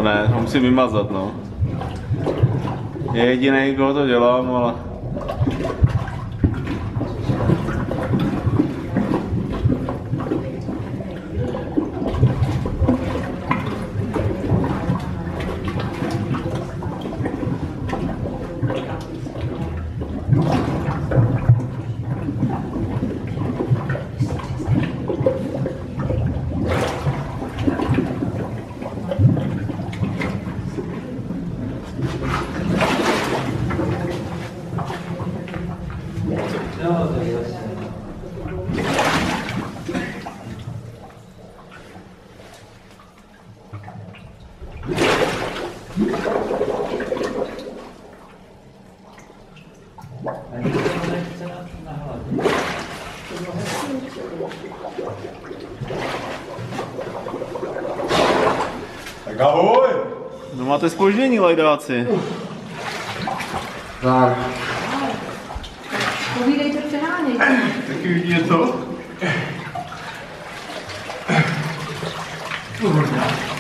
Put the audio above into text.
To ne, to musím vymazat, no. Je jediný, koho to dělám, ale... Tak ahoj! No máte zpoždění, lajdáci. Tak. Povídejte, přehánějte. Taky vidíte to? Kurňa.